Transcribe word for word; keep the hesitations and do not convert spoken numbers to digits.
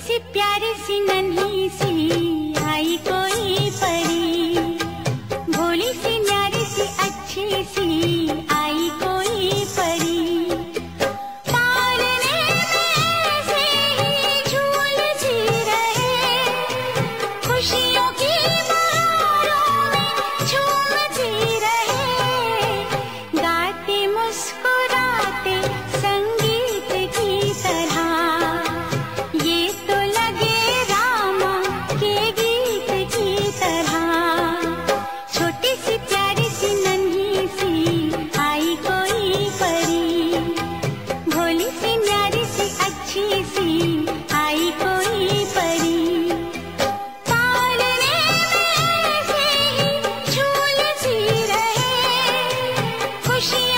सी प्यारी सी नन्ही सी आई कोई परी, भोली सी न्यारी सी अच्छी सी आई कोई परी। पालने में से ही झूलती रहे, खुशियों की बहारों में झूमती रहे, गाते मुस्कुराते संगीत की तरह। ये तो लगे रामा के गीत की तरह। छोटी सी प्यारी सी नन्ही सी आई कोई परी, भोली सी न्यारी सी अच्छी सी आई कोई परी। पालने में से ही झूलती रहे, खुशी